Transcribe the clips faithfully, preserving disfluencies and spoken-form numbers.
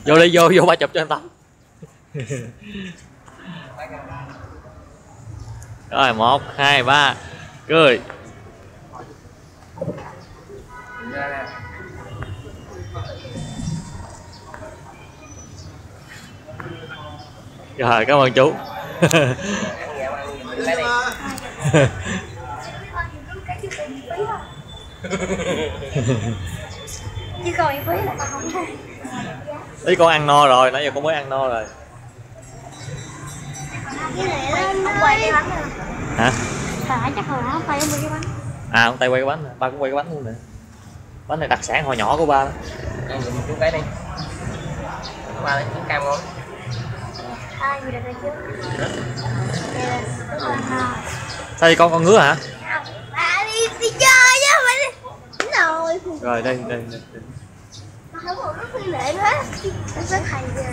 Vô đi, vô vô ba chụp cho anh Tâm. Rồi một hai ba cười. Rồi cảm ơn chú. Chứ còn phí là tao không thấy. Ý con ăn no rồi, nãy giờ con mới ăn no rồi. Cái này lên nó quay cái bánh rồi. Hả? Phải chắc hồi đó tay ông quay cái bánh. À ông tay quay cái bánh, ba cũng quay cái bánh luôn nè. Bánh này đặc sản hồi nhỏ của ba đó. Ăn dùng chút cái đi. Ba lấy miếng cam ngon. Ai gì đặt đây trước. Sao vậy con con ngứa hả? À đi đi chơi chứ mày đi. Rồi. Rồi đây đây đây. Mà không còn nó phi lệ hết. Nó sẽ thầy rồi.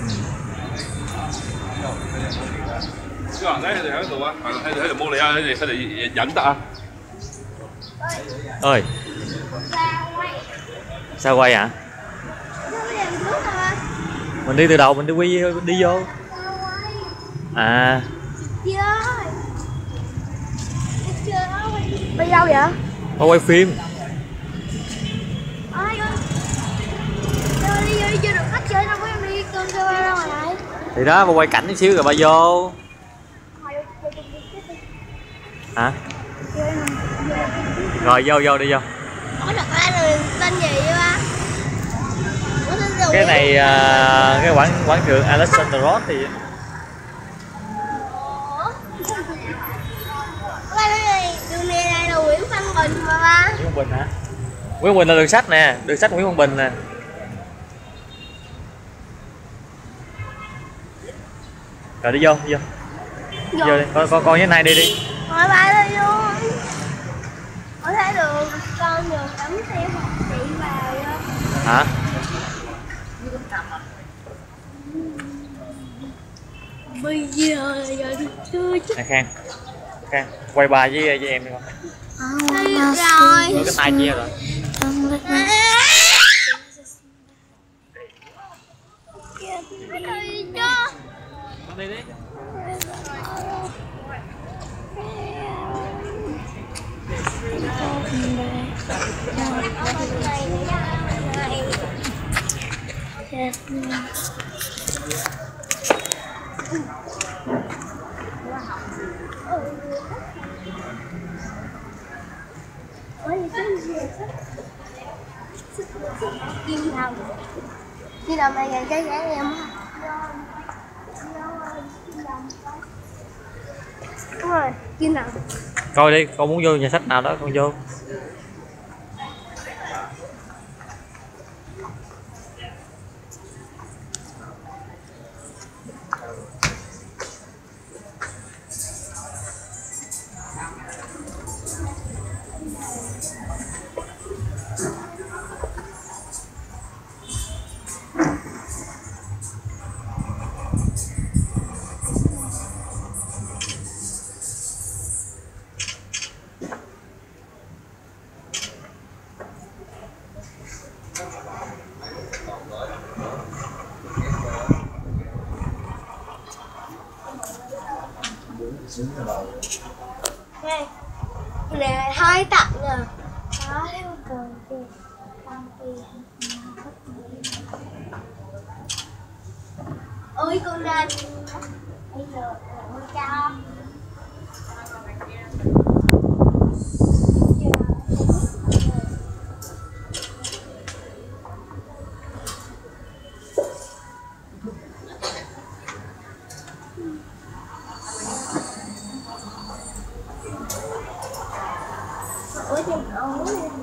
chứ còn thấy thì喺度啊，喺度喺度摸你啊，喺度喺度忍得啊。 Ơi. Sao quay hả? Mình đi từ đầu mình đi quy đi vô. À. Đi đâu vậy? Có quay phim. Đi vô đi chưa được khách chơi đâu có em đi cơm chơi ra ngoài này. Thì đó bà quay cảnh chút xíu rồi bà vô. Hả? Rồi vô vô đi vô. Ủa thật ra là tên gì vậy ba? Cái này uh, cái quán quán trường Alexander Road thì đường này này là Nguyễn Văn Bình mà ba. Nguyễn Văn Bình hả? Nguyễn Văn Bình là đường sách nè, đường sách Nguyễn Văn Bình nè. Rồi đi vô, đi vô. Vô, vô đi, con con con với này đi đi. Hỏi ba đi vô. Ở thấy đường con đường cấm xe hoặc chị vào vô. Hả? Bây giờ giờ đi chơi chứ. Nè Khang. Khang, quay bà với với em đi con. Đi rồi. Rồi cái tay chia rồi. Đi cho. Con đi đi. Kim nào khi nào mày ngày cái dáng em á. Đúng rồi, kim nào Coi đi, con muốn vô nhà sách nào đó con vô. đây nè hai tặng nè đó thấy con cười kìa con kìa ôi con nên bây giờ con cho ủa thì ủa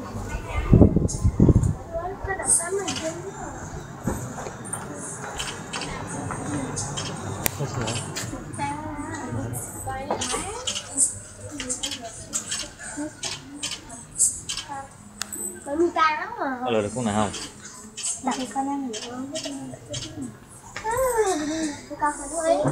có đặt sắm này chứ bởi vì ta lắm mà Có lừa được con nào không? đặt thì con ăn nhiều hơn con phải chú ý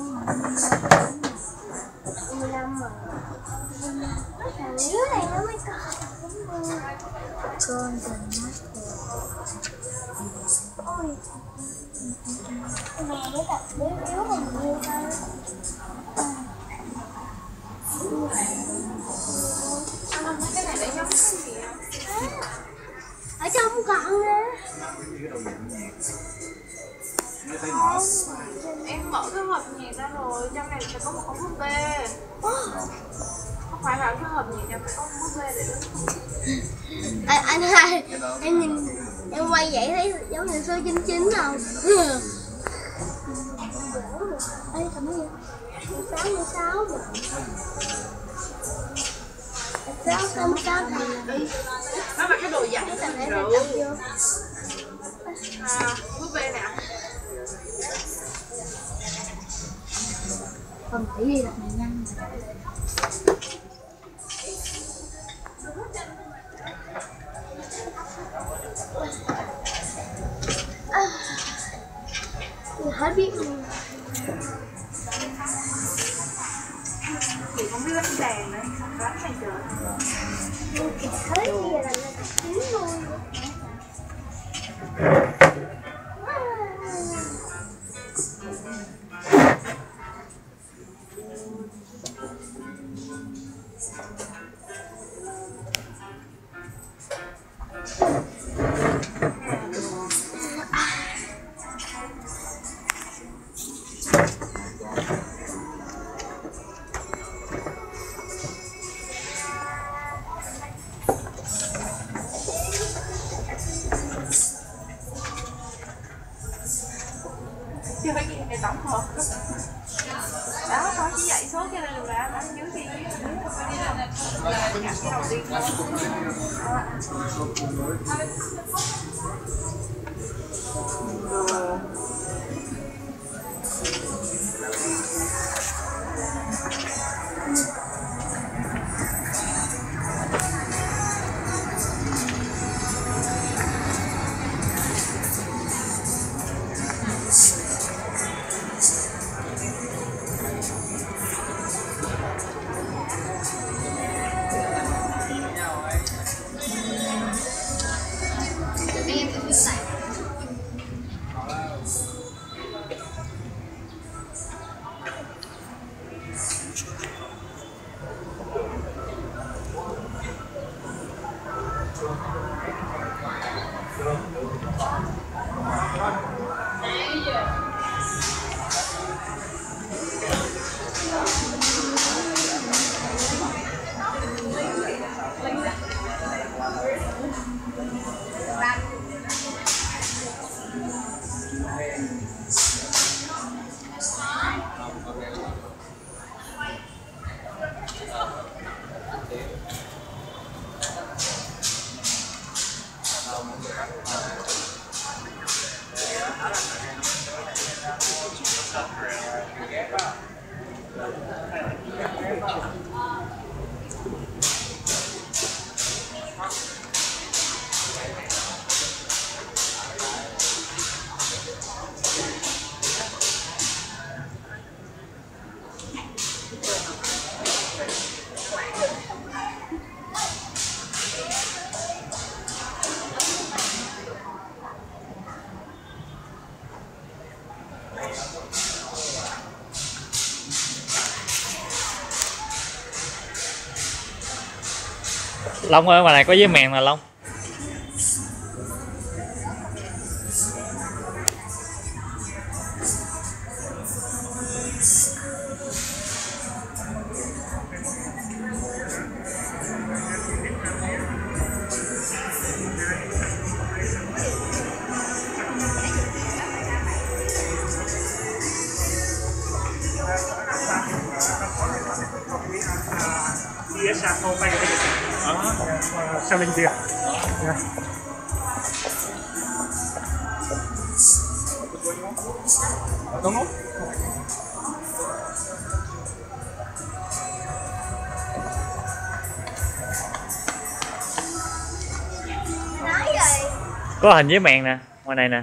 mười lăm mà thằng dưới này nó mới coi con tình mắt ôi Mẹ mới tập yếu yếu còn nhiều thôi. Anh thấy cái này để giống cái gì Ở trong còn nè. em mở cái hộp nhạc ra rồi, trong này sẽ có một ống búp bê. Không phải là cái hộp nhạc này phải có ống búp bê để đứng. Anh anh hai, em nhìn em quay vậy thấy giống như số chín chín không? Ê cầm cái gì? Sáu mươi sáu mà. Sáu sáu mươi sáu thằng đi. Nó là cái đồ dặn Cái thằng này rượu. tập vô. À, búp bê nè. Không phải đi đặt này nhanh. Hết biết luôn. Chị không biết đánh đàn nữa, không đánh này trời. Hết gì là chín luôn. Chưa phải gì này tổng hợp. Đó, con chỉ dạy số cho nên là anh dưới thì cái đầu tiên Long ơi, ngoài này có giấy mèn nè Long. Phía xa không bay cái gì sau linh việc đúng không? Nói rồi. Có hình giấy mèn nè, ngoài này nè.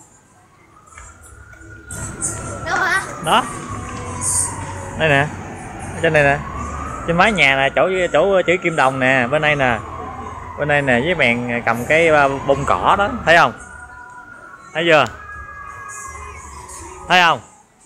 Đâu hả? Đó. Đây nè. Ở trên này nè. Trên mái nhà nè, chỗ chỗ chữ kim đồng nè, bên đây nè. Bên đây nè, với mèn cầm cái bông cỏ đó, thấy không? Thấy chưa? Thấy không?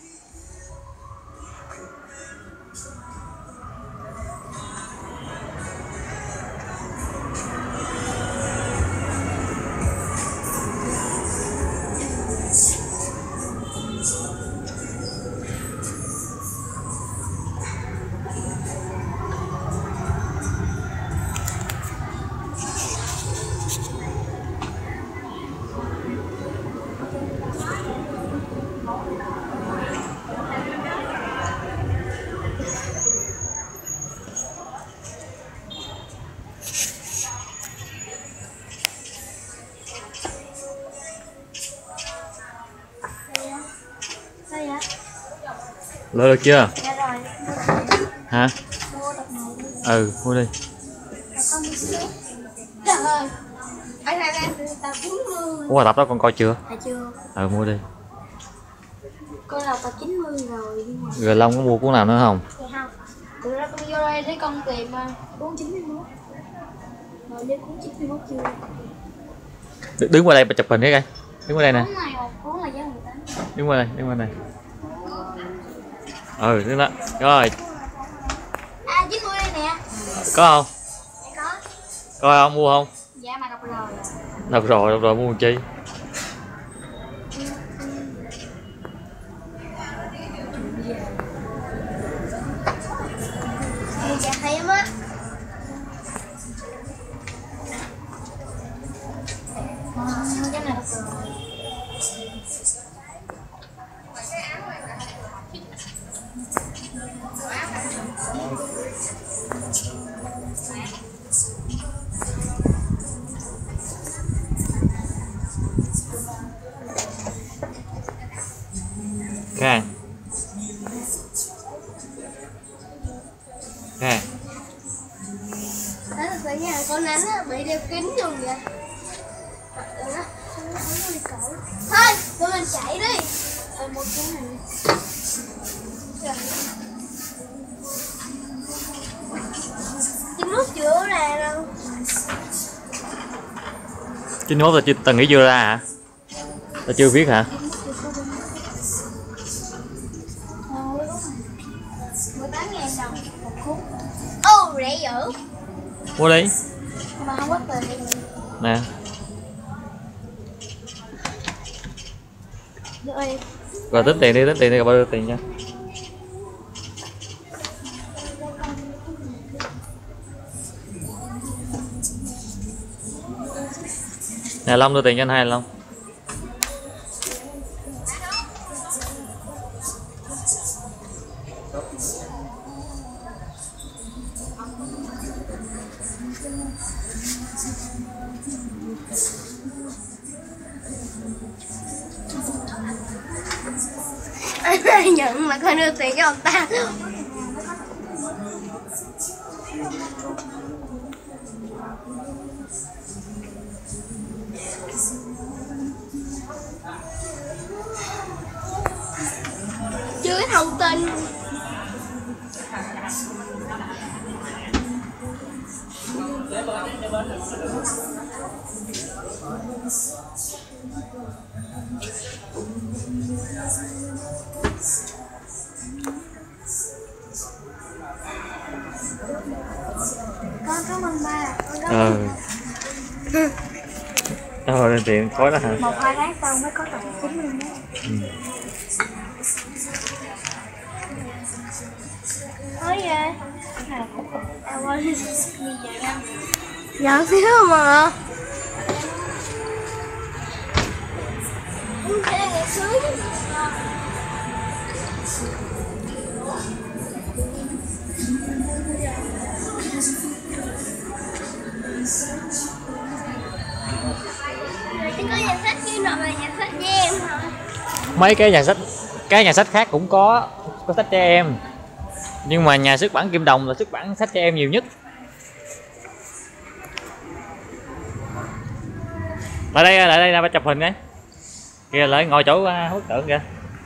Sao vậy? Lựa được chưa? Dạ rồi. Hả? Mua đợt này đi. Ừ, mua đi. Con đi xíu. Trời ơi. Anh hai em tao chín mươi. Ủa tập đó con coi chưa? Dạ chưa. Ừ, mua đi. Con là tao chín mươi rồi nhưng mà Rồi Long có mua cuốn nào nữa không? thì không. Thực ra con vô đây để con tìm cuốn chín mươi mốt. Rồi đến cuốn chín mươi mốt chưa? Đ đứng qua đây và chụp hình cái coi. Đứng qua đây nè. Cuốn này một cuốn là giá mười tám. Đứng qua đây, đứng qua đây. Ừ, đứng đó. Rồi, À chín mươi đây nè. có không? Dạ có. Coi không, mua không? Dạ mà đọc rồi. Đọc rồi, đọc rồi mua làm chi? Thì dạ thêm á. À, cái này đọc rồi. Khang. Khang. Đó là phải nhà con ánh á, bị đeo kính luôn vậy. Được đó, không có đi cổ. Thôi, tụi mình chạy đi. Ờ, một cái này. Trời. Chín mốt chưa ra đâu. chín mốt là chưa, tao nghĩ chưa ra hả? Tao chưa biết hả? mười tám ngàn đồng một cuốn. Ô, rẻ dữ. Mua đi. Mà không có tiền. Nè. Rồi. Rồi tính tiền đi, tính tiền đi, rồi bao nhiêu tiền nha. Nè Long đưa tiền cho anh hai Long. Anh nhận mà con đưa tiền cho ông ta. Chưa thông tin. Con cảm ơn ba. Con cảm ơn. Ừ. Thôi lên tiền khói đó hả? Một hai tháng sau mới có tập chín mươi mốt. Ừ. Nói vậy? À quên. Nhỏ xíu mà. Không thể ngày sướng. Chỉ có nhà sách kia nào là nhà sách với em thôi. Mấy cái nhà sách, cái nhà sách khác cũng có có sách trẻ em, nhưng mà nhà xuất bản Kim Đồng là xuất bản sách trẻ em nhiều nhất. Lại đây, lại đây nè, phải chụp hình cái kìa, lại ngồi chỗ bức tượng kìa.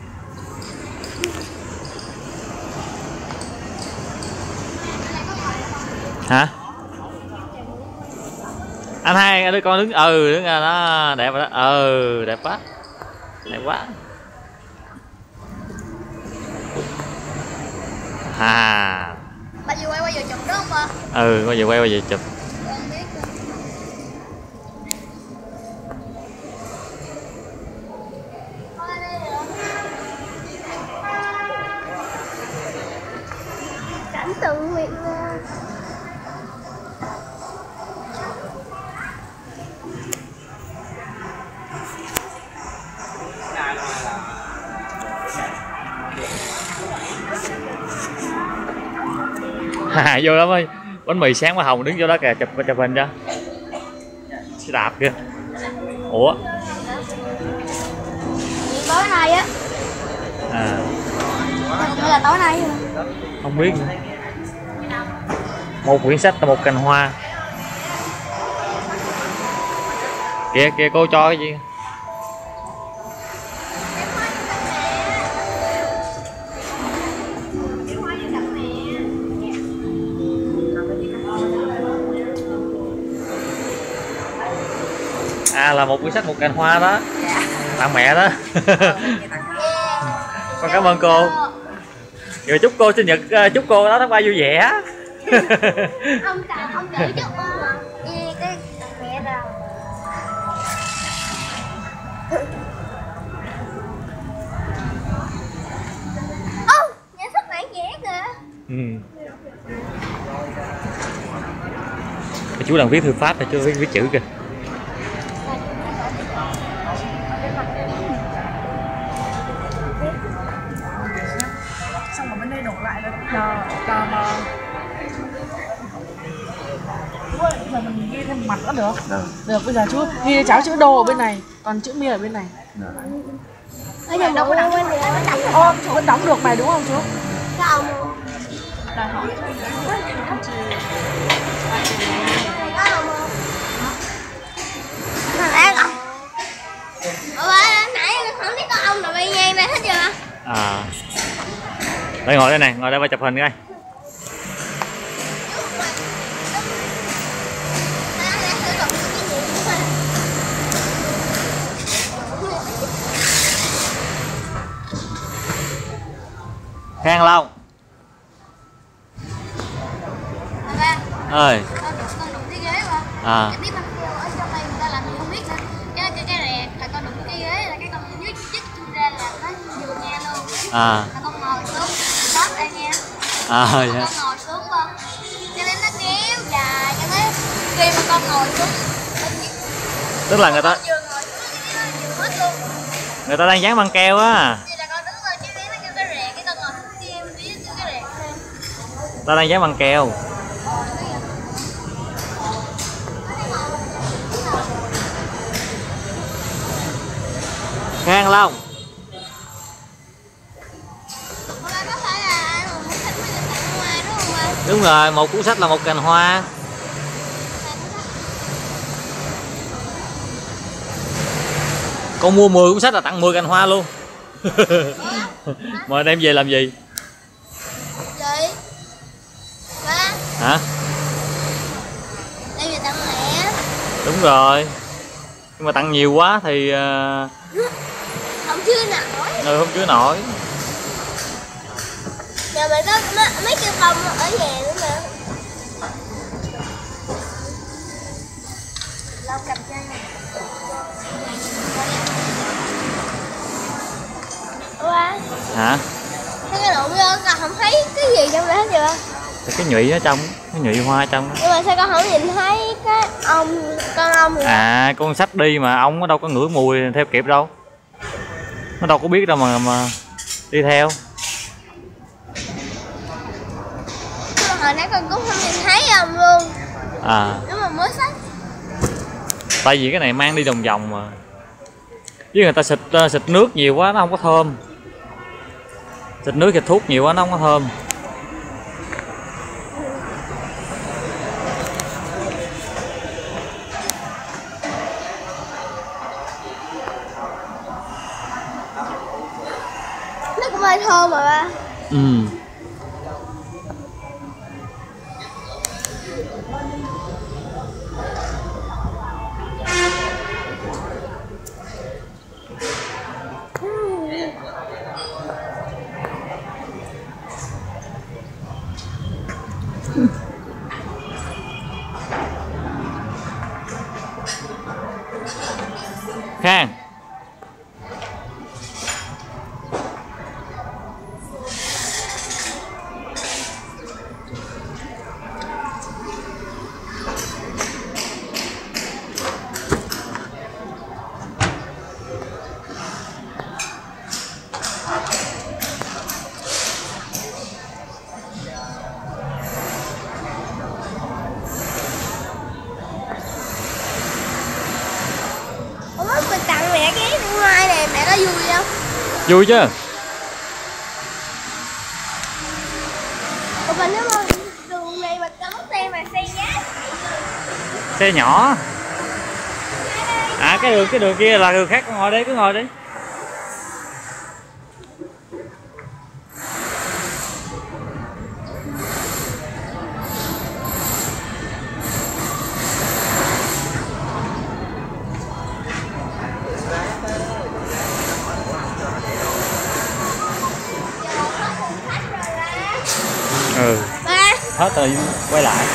Hả? Anh hai đứa con đứng, ừ đứng ra đó, đẹp rồi đó, ừ đẹp quá, đẹp quá. À. Bà vừa quay qua vừa chụp đúng không ba? Ừ, bây giờ quay qua giờ chụp. Con biết luôn. Qua đây rồi. Cảnh tượng Việt Nam. À, vô lắm ơi. Bánh mì sáng hoa hồng đứng vô đó kìa, chụp chụp hình cho. Xe đạp kìa. Ủa? Tối nay á. À. Không phải là tối nay hả? Không biết nữa. Một quyển sách là một cành hoa. Kìa kìa cô cho cái gì? À, là một quyển sách một cành hoa đó. Tặng mẹ đó. Con cảm ơn cô. Rồi chúc cô sinh nhật, chúc cô đó tháng ba vui vẻ. Ông tặng ông gửi cho con mà. Nghe cái mẹ đâu. Ô, nhà xuất bản vẽ kìa. Ừ. Chú đang viết thư pháp này, chú viết, viết chữ kìa. Xong rồi bên đây đổ lại là đò đò đò. Giờ mình ghi thêm mặt nữa được. Được. Được, bây giờ chú ghi cháu chữ đô ở bên này, còn chữ mi ở bên này. Bây giờ đâu có đóng bên này. Ô, chú vẫn đóng được này đúng không chú? Cái ông không? Đây hả? Có ông không? Thằng An không? Ủa ba, nãy không thấy có ông nào bay ngang đây hết chưa? À. Đây ngồi đây này, ngồi đây ba chụp hình coi. Khang Long ơi. Con đụng, con đụng cái ghế qua. À. Cái tiếp kêu ở trong đây người ta làm gì không biết nữa. Cái cái cái rẹt là con đụng cái ghế là cái con dưới chích ra là nó vừa nha luôn. À. Là con ngồi xuống, sót đây nha. À vậy. Con ngồi xuống con. Cho nên nó kéo dài cho tới khi mà con ngồi xuống. Tức là người ta Vừa ngồi xuống vừa hết luôn. người ta đang dán băng keo á. Thì là con đứng lên cái ghế nó kêu cái rẹt, cái con ngồi xuống kia bên phía cái rẹt thêm. Ta đang dán băng keo. Khang Long. Có phải là một cuốn sách mới được tặng hoa đúng không ạ? Đúng rồi, một cuốn sách là một cành hoa. Con mua mười cuốn sách là tặng mười cành hoa luôn. Mà đem về làm gì? Chị ba Hả? đem về tặng mẹ. Đúng rồi. Nhưng mà tặng nhiều quá thì uh... Không chưa nổi. ừ, không chứa nổi. Nhà mình có mấy, mấy cây bông ở nhà nữa mà. Lâu cầm cho này. Ủa ba? Hả? Thấy cái đụng vô con không thấy cái gì trong đó hết chưa? Thì cái nhụy ở trong, cái nhụy hoa ở trong đó. Nhưng mà sao con không nhìn thấy cái ong, con ong vậy? À, con sách đi mà ong nó đâu có ngửi mùi theo kịp đâu. Nó đâu có biết đâu mà mà đi theo. Nhưng mà hồi nãy con cũng không nhìn thấy ong luôn. À. Nếu mà mới sách. Tại vì cái này mang đi vòng vòng mà. Chứ người ta xịt xịt nước nhiều quá nó không có thơm. Xịt nước xịt thuốc nhiều quá nó không có thơm. Nó cũng hơi thơm mà ba. Ừ. Vui chứ. Ủa mà nếu mà đường này mà cấm xe mà xe giá Xe nhỏ. À cái đường cái đường kia là đường khác, ngồi đi, cứ ngồi đi. Ừ. ba Hết rồi quay lại.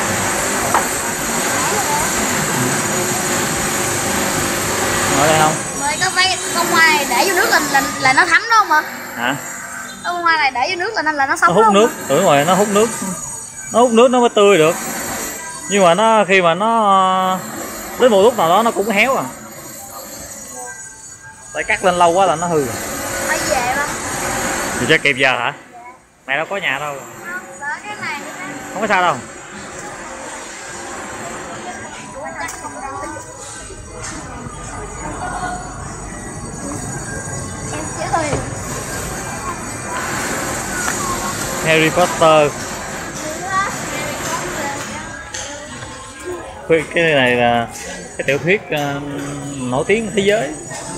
Ngồi đây không? mời có mấy con hoa này để vô nước là là, là nó thấm đúng không ạ? Hả? Con hoa này để vô nước là nó là nó sống Nó hút đúng nước, không? ở ngoài nó hút nước. Nó hút nước nó mới tươi được. Nhưng mà nó khi mà nó đến một lúc nào đó nó cũng héo à. Tại cắt lên lâu quá là nó hư rồi. Phải về mà. Thì chắc kịp giờ hả? Mẹ đâu có nhà đâu. Không, đỡ cái này nữa. Không có sao đâu. Em chữa thôi. Harry Potter. Cái này là cái tiểu thuyết uh, nổi tiếng thế giới.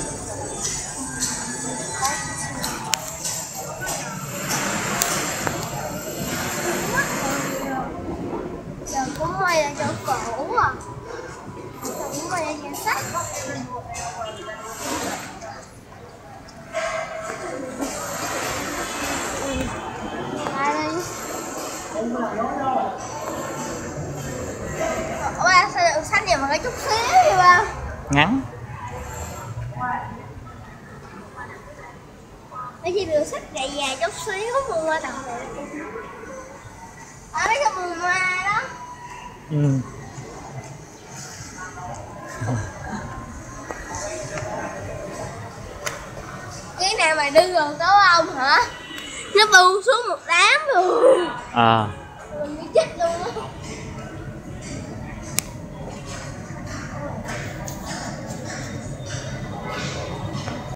Giờ cũng may là chỗ cũ à. Giờ cũng may là nhà sách. Ai đây? Ba sao được sách gì mà cái chút xíu vậy ba? Ngắn. Mấy khi được sách dài dài chút xíu mua qua tặng mẹ. Ở đây cái mùa hoa đó. Ừ. Cái này mày đưa gần tới ông hả? Nó buông xuống một đám luôn. À. Mình bị chết luôn á.